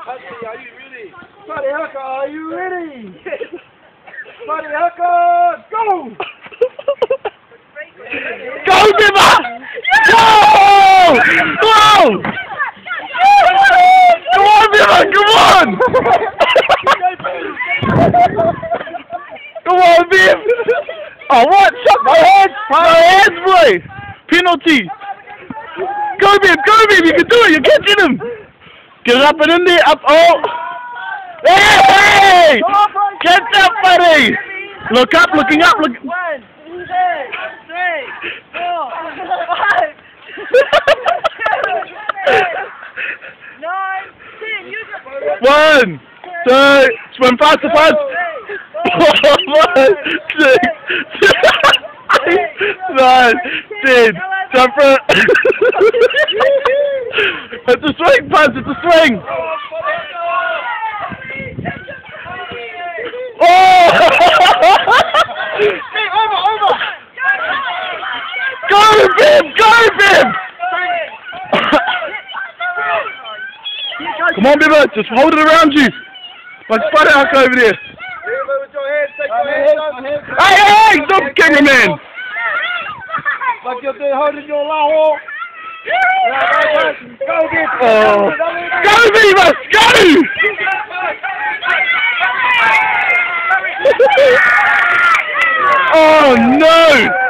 Hudson, are you ready? Buddy Hooker, are you ready? Buddy Hooker, go! Go, Dimmer! Go! Go! Come on, Dimmer, come on! Come on, Bim! Oh, what? Shut my hands! My hands, boy! Penalty! Go, Bim! Go, Bim! You can do it! You're catching him! Get up and in there! Up! Oh! Hey! Catch up, buddy! Look up! Looking up! Look! 1, 2, 3, 4, 5, 9, 10. Use it. 1, 2, swim faster, fast! 1, 6, 9, 10. Jump for it! It's a swing, Paz! It's a swing! Oh! Over! Go, Bim! Go, Bim! Come on, Bimmer, just hold it around you. Like Spider Hulk over there. With your hands, take your hands up. Hey, stop, cameraman! Like you're doing holding your law. Go get it. Oh. Go, Beavis! Go! Oh, no!